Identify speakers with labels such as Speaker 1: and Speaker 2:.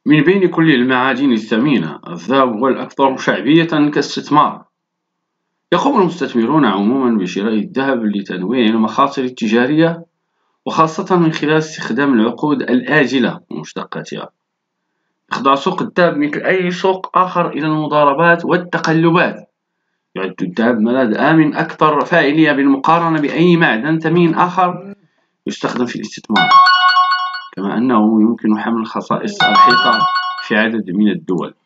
Speaker 1: من بين كل المعادن الثمينة، الذهب هو الأكثر شعبية كاستثمار. يقوم المستثمرون عموما بشراء الذهب لتنويع المخاطر التجارية، وخاصة من خلال استخدام العقود الآجلة ومشتقاتها. يخضع سوق الذهب مثل أي سوق آخر إلى المضاربات والتقلبات. يعد الذهب ملاذ آمن أكثر فاعلية بالمقارنة بأي معدن ثمين آخر يستخدم في الاستثمار، كما أنه يمكن حمل خصائص الحيطة في عدد من الدول.